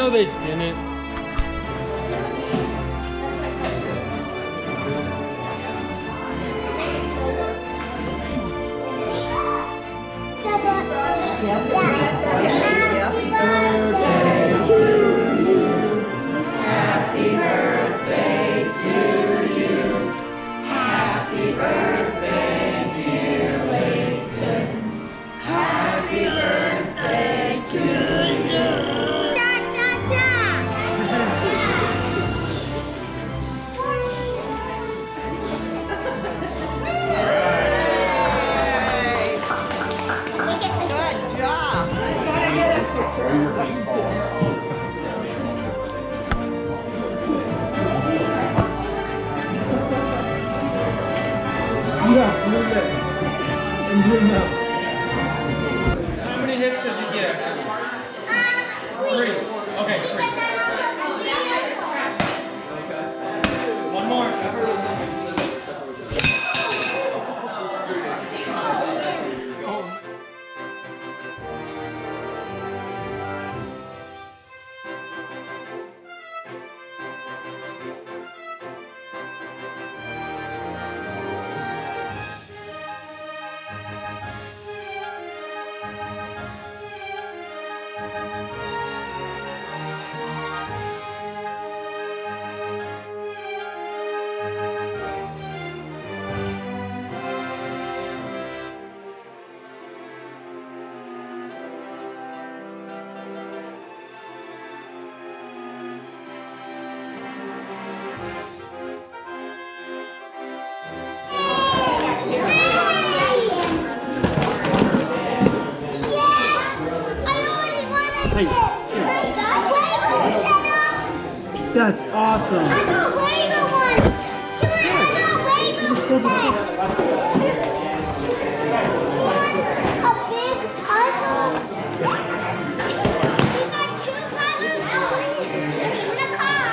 No, they didn't. Happy birthday to you. Happy birthday, dear Leighton. Happy birthday to you. Yeah, move it. And bring up. How many hits did you get? 3. Okay, 3. One more. Hey. That's awesome. I got Lego one. Can I have Lego set? A big puzzle. We got 2 puzzles in the car.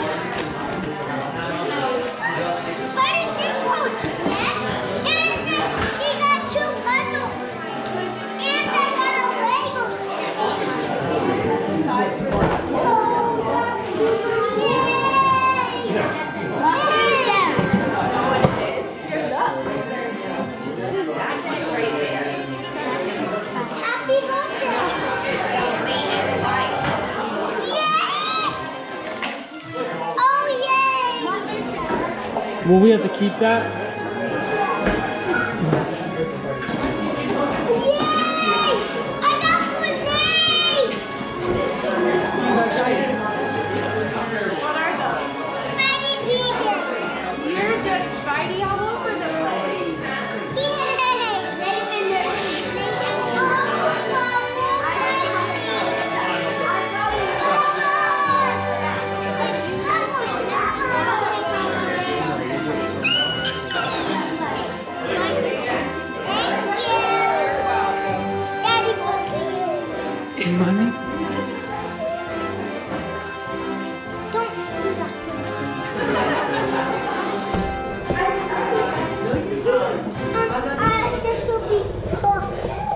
Spider Steamboat. Yes. And she got 2 puzzles. And I got a Lego set. Will we have to keep that? Yay! I got grenades! What are those? Spidey beavers! You're just Spidey all over the place. Yay! They've been there. Money? Don't see that. This will be fun.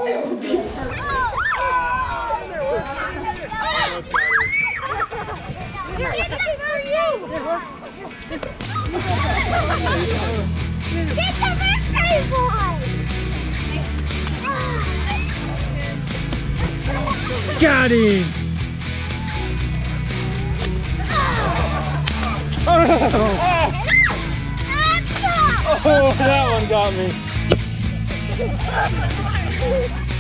This is for you. It's a birthday boy. Got him! Oh, that one got me.